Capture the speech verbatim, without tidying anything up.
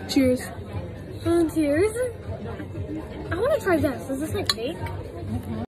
Cheers. Volunteers? I want to try this. Is this like fake?